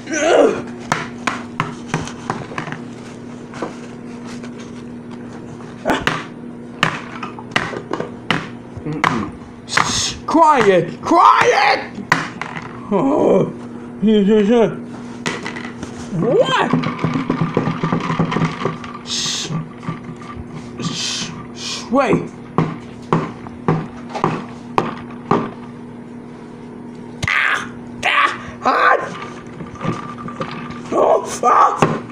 Shh, quiet, quiet! Oh, what? Shh, shh, shh, wait. Hot! Oh,